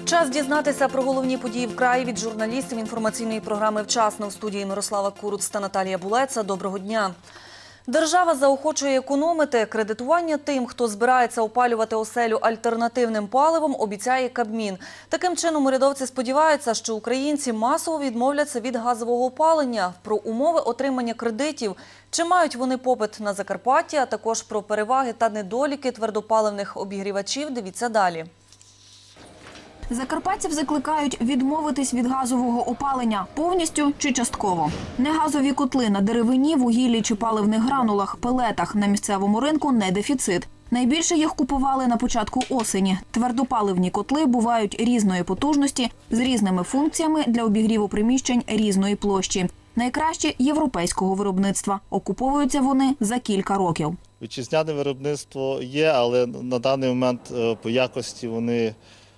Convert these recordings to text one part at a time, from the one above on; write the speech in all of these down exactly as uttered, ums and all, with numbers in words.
Час дізнатися про головні події в краї від журналістів інформаційної програми «Вчасно». В студії Мирослава Куруц та Наталія Булеца. Доброго дня. Держава заохочує економити. Кредитування тим, хто збирається опалювати оселю альтернативним паливом, обіцяє Кабмін. Таким чином, урядовці сподіваються, що українці масово відмовляться від газового опалення. Про умови отримання кредитів, чи мають вони попит на Закарпатті, а також про переваги та недоліки твердопаливних обігрівачів, дивіться далі. Закарпатців закликають відмовитись від газового опалення повністю чи частково. Негазові котли на деревині, вугіллі чи паливних гранулах, пелетах на місцевому ринку не дефіцит. Найбільше їх купували на початку осені. Твердопаливні котли бувають різної потужності, з різними функціями для обігріву приміщень різної площі. Найкраще європейського виробництва. Окуповуються вони за кілька років. Вітчизняне виробництво є, але на даний момент по якості вони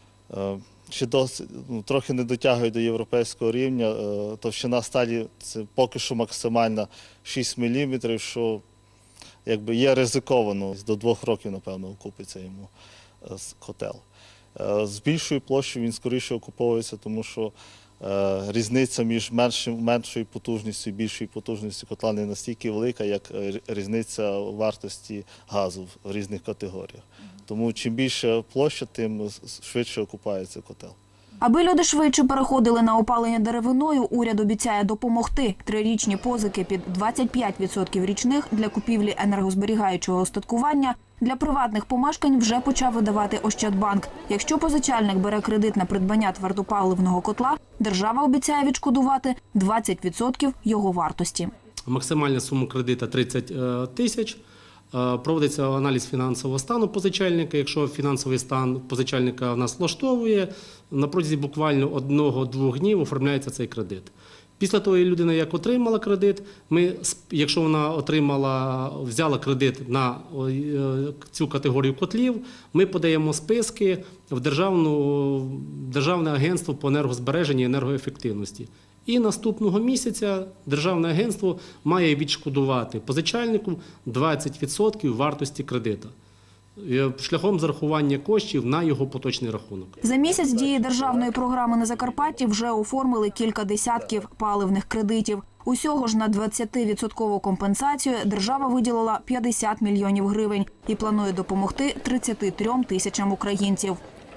ще досить, ну, трохи не дотягують до європейського рівня. Товщина сталі це поки що максимальна шість міліметрів, що якби є ризиковано. До двох років, напевно, окупиться йому котел. З більшою площею він скоріше окуповується, тому що різниця між меншою потужністю і більшою потужністю котла не настільки велика, як різниця у вартості газу в різних категоріях. Тому чим більше площа, тим швидше окупається котел. Аби люди швидше переходили на опалення деревиною, уряд обіцяє допомогти. Трирічні позики під двадцять п'ять відсотків річних для купівлі енергозберігаючого устаткування для приватних помешкань вже почав видавати Ощадбанк. Якщо позичальник бере кредит на придбання твердопаливного котла, держава обіцяє відшкодувати двадцять відсотків його вартості. Максимальна сума кредита – тридцять тисяч. Проводиться аналіз фінансового стану позичальника. Якщо фінансовий стан позичальника в нас влаштовує, на протязі буквально одного-двох днів оформляється цей кредит. Після того, людина, як отримала кредит, ми, якщо вона отримала, взяла кредит на цю категорію котлів, ми подаємо списки в державну, Державне агентство по енергозбереженню і енергоефективності. І наступного місяця Державне агентство має відшкодувати позичальнику двадцять відсотків вартості кредита шляхом зарахування коштів на його поточний рахунок. За місяць дії державної програми на Закарпатті вже оформили кілька десятків паливних кредитів. Усього ж на двадцятивідсоткову компенсацію держава виділила п'ятдесят мільйонів гривень і планує допомогти тридцяти трьом тисячам українців.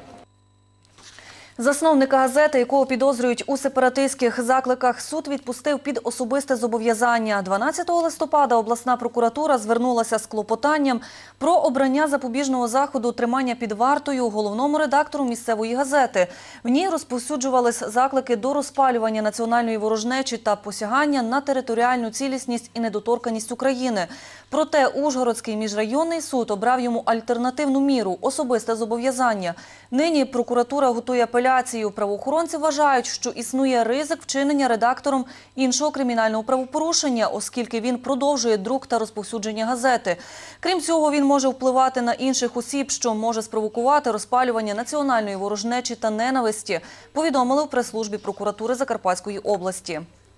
Засновника газети, якого підозрюють у сепаратистських закликах, суд відпустив під особисте зобов'язання. дванадцятого листопада обласна прокуратура звернулася з клопотанням про обрання запобіжного заходу тримання під вартою головному редактору місцевої газети. В ній розповсюджувались заклики до розпалювання національної ворожнечі та посягання на територіальну цілісність і недоторканність України. Проте Ужгородський міжрайонний суд обрав йому альтернативну міру – особисте зобов'язання. Нині прокуратура готує апеляцію. Правоохоронці вважають, що існує ризик вчинення редактором іншого кримінального правопорушення, оскільки він продовжує друк та розповсюдження газети. Крім цього, він може впливати на інших осіб, що може спровокувати розпалювання національної ворожнечі та ненависті, повідомили в прес-службі прокуратури Закарпатської області.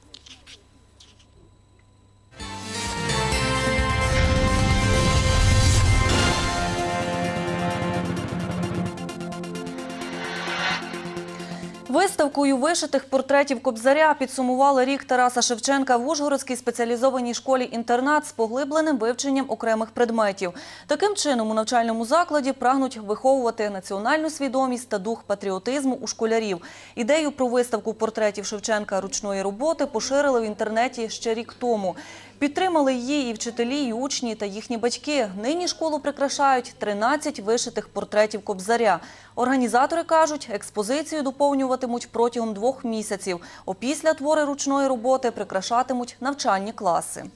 Виставкою вишитих портретів Кобзаря підсумували рік Тараса Шевченка в Ужгородській спеціалізованій школі-інтернат з поглибленим вивченням окремих предметів. Таким чином, у навчальному закладі прагнуть виховувати національну свідомість та дух патріотизму у школярів. Ідею про виставку портретів Шевченка ручної роботи поширили в інтернеті ще рік тому. Підтримали її і вчителі, і учні та їхні батьки. Нині школу прикрашають тринадцять вишитих портретів Кобзаря. Організатори кажуть, експозицію доповнюватимуть протягом двох місяців. Опісля твори ручної роботи прикрашатимуть навчальні класи.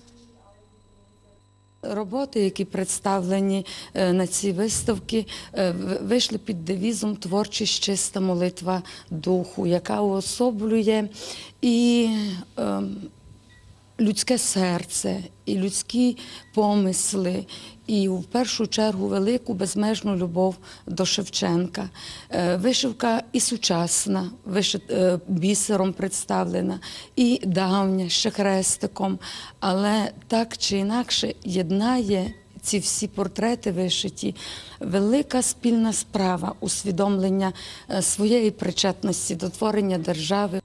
Роботи, які представлені на цій виставці, вийшли під девізом «Творчість – чиста молитва духу», яка уособлює і людське серце, і людські помисли, і в першу чергу велику безмежну любов до Шевченка. Вишивка і сучасна, бісером представлена, і давня, ще хрестиком, але так чи інакше єднає ці всі портрети вишиті. Велика спільна справа усвідомлення е, своєї причетності до творення держави.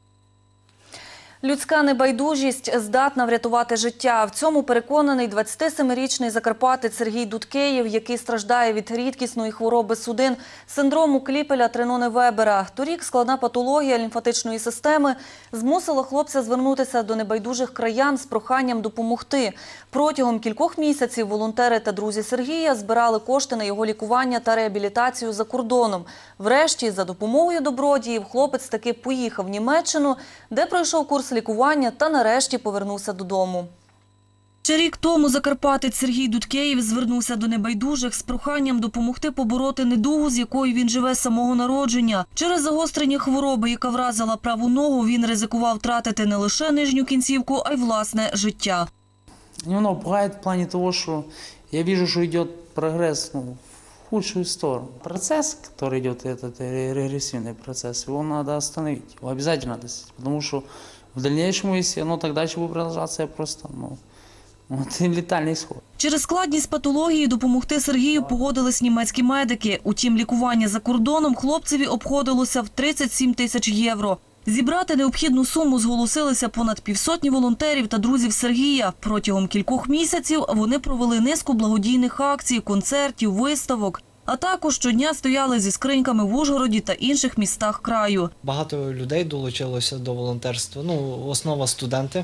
Людська небайдужість здатна врятувати життя. В цьому переконаний двадцятисемирічний закарпатець Сергій Дудкеєв, який страждає від рідкісної хвороби судин – синдрому Кліпеля-Треноне-Вебера. Торік складна патологія лімфатичної системи змусила хлопця звернутися до небайдужих краян з проханням допомогти. Протягом кількох місяців волонтери та друзі Сергія збирали кошти на його лікування та реабілітацію за кордоном. Врешті, за допомогою добродіїв, хлопець таки поїхав в Німеччину, де пройшов курс лікування та нарешті повернувся додому. Ще рік тому закарпатець Сергій Дудкеєв звернувся до небайдужих з проханням допомогти побороти недугу, з якою він живе з самого народження. Через загострення хвороби, яка вразила праву ногу, він ризикував втратити не лише нижню кінцівку, а й власне життя. Немного пугает в плане того, что я вижу, что идет прогресс, ну, в худшую сторону. Процесс, который идет, этот регрессивный процесс, его надо остановить, его обязательно надо остановить, потому что в дальнейшем, если оно так дальше будет продолжаться, я просто, ну, вот, летальный исход. Через складність патології допомогти Сергію погодились німецькі медики. Утім, лікування за кордоном хлопцеві обходилося в тридцять сім тисяч євро. Зібрати необхідну суму зголосилися понад півсотні волонтерів та друзів Сергія. Протягом кількох місяців вони провели низку благодійних акцій, концертів, виставок. А також щодня стояли зі скриньками в Ужгороді та інших містах краю. Багато людей долучилося до волонтерства. Ну, основа студенти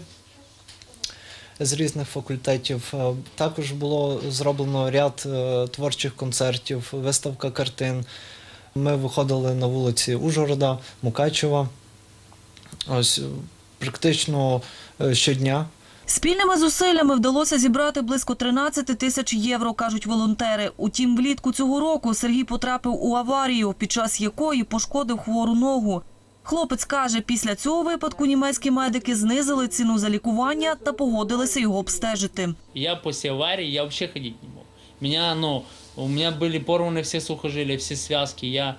з різних факультетів. Також було зроблено ряд творчих концертів, виставка картин. Ми виходили на вулиці Ужгорода, Мукачева. Ось практично щодня. Спільними зусиллями вдалося зібрати близько тринадцять тисяч євро, кажуть волонтери. Утім, влітку цього року Сергій потрапив у аварію, під час якої пошкодив хвору ногу. Хлопець каже, після цього випадку німецькі медики знизили ціну за лікування та погодилися його обстежити. Я після аварії, я взагалі ходити не мог. Меня, ну, у меня были порваны все сухожилия, все связки. Я,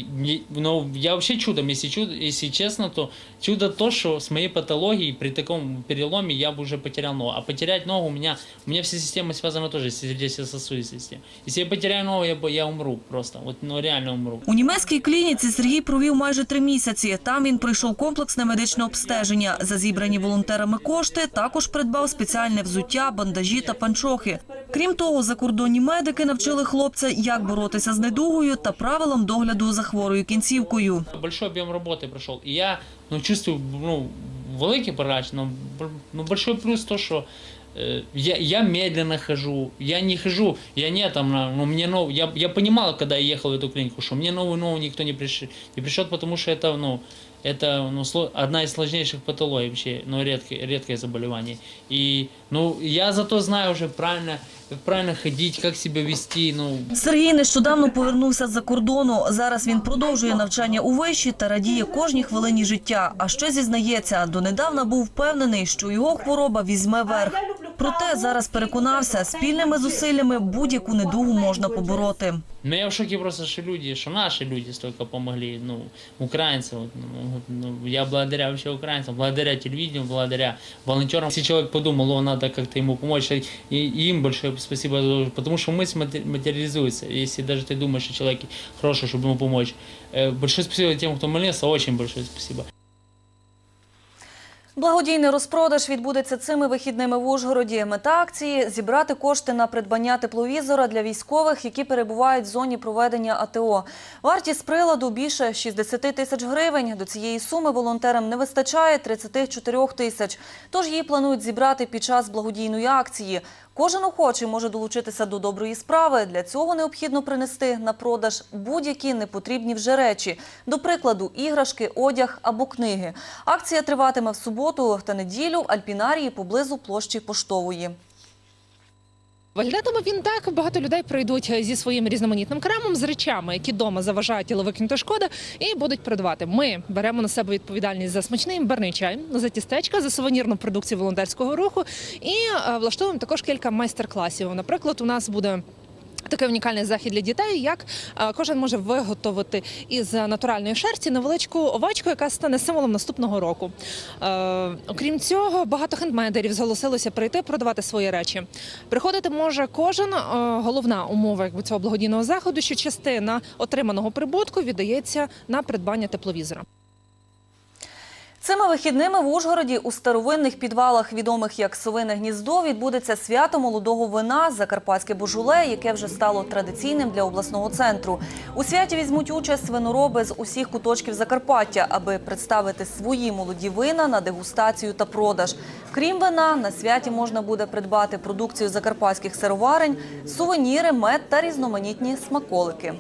ну, я вообще чудом, если, чудо, если честно, то чудо то, что с моей патологией при таком переломе я бы уже потерял ногу. А потерять ногу у меня, у меня вся система связана тоже с сердечно-сосудистой системой. Если я потеряю ногу, я, я умру просто, вот, ну, реально умру. У німецькій клініці Сергій провів майже три місяці. Там він пройшов комплексне медичне обстеження. За зібрані волонтерами кошти також придбав спеціальне взуття, бандажі та панчохи. Крім того, закордонні медики навчили хлопця, як боротися з недугою та правилам догляду за хворою кінцівкою. Большой объем работы прошел, и я, ну, чувствую, ну, великий порач, но, ну, большой плюс то, что э, я, я медленно хожу, я не хожу, я не там, ну, мне нов, я, я понимал, когда я ехал в эту клинику, что мне новую ногу никто не пришьет, не пришьет, потому что это, ну, это, ну, одна из сложнейших патологий вообще, ну, редкое, редкое заболевание. И, ну, я зато знаю уже правильно, як правильно ходити, як себе вести. Ну. Сергій нещодавно повернувся з-за кордону. Зараз він продовжує навчання у виші та радіє кожній хвилині життя. А ще зізнається, донедавна був впевнений, що його хвороба візьме верх. Проте зараз переконався, спільними зусиллями будь-яку недугу можна побороти. Ну, я в шокі просто, що люди, що наші люди стільки допомогли, ну, українці. Ну, ну, я благодаря вообще українцям, благодаря телевидению, благодаря волонтерам. Если человек подумал, о, надо как-то ему помочь, и, и им большое спасибо, потому что мысль материализуется. Если даже ты думаешь, что человек хороший, чтобы ему помочь. Большое спасибо тем, кто молился, очень большое спасибо. Благодійний розпродаж відбудеться цими вихідними в Ужгороді. Мета акції – зібрати кошти на придбання тепловізора для військових, які перебувають в зоні проведення АТО. Вартість приладу більше шістдесят тисяч гривень. До цієї суми волонтерам не вистачає тридцять чотири тисяч. Тож її планують зібрати під час благодійної акції. Кожен охочий може долучитися до доброї справи. Для цього необхідно принести на продаж будь-які непотрібні вже речі. До прикладу, іграшки, одяг або книги. Акція триватиме в суботу та неділю в Альпінарії поблизу площі Поштової. Виглядатиме він так, багато людей прийдуть зі своїм різноманітним крамом, з речами, які вдома заважають тіло викинути шкода, і будуть продавати. Ми беремо на себе відповідальність за смачний імбирний чай, за тістечка, за сувенірну продукцію волонтерського руху і влаштовуємо також кілька майстер-класів. Наприклад, у нас буде Такий унікальний захід для дітей, як е, кожен може виготовити із натуральної шерсті невеличку овечку, яка стане символом наступного року. Е, окрім цього, багато хендмейдерів зголосилося прийти продавати свої речі. Приходити може кожен. Е, головна умова якби, цього благодійного заходу, що частина отриманого прибутку віддається на придбання тепловізора. Цими вихідними в Ужгороді у старовинних підвалах, відомих як Совине гніздо, відбудеться свято молодого вина «Закарпатське божоле», яке вже стало традиційним для обласного центру. У святі візьмуть участь винороби з усіх куточків Закарпаття, аби представити свої молоді вина на дегустацію та продаж. Крім вина, на святі можна буде придбати продукцію закарпатських сироварень, сувеніри, мед та різноманітні смаколики.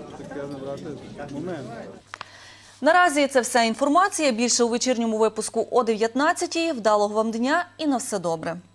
Наразі це вся інформація. Більше у вечірньому випуску о дев'ятнадцятій. Вдалого вам дня і на все добре.